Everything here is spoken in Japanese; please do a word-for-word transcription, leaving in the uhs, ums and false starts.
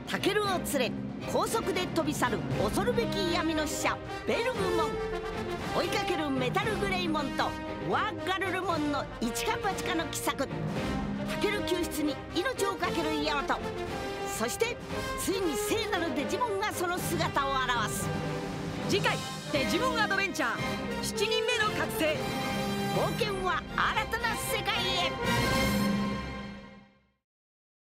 タケルを連れ高速で飛び去る恐るべき闇の使者ベルグモン、追いかけるメタルグレイモンとワーガルルモンの一か八かの奇策、タケル救出に命を懸けるヤマト、そしてついに聖なるデジモンがその姿を現す。 次回デジモンアドベンチャーしちにんめの覚醒、 冒険は新たな世界へ。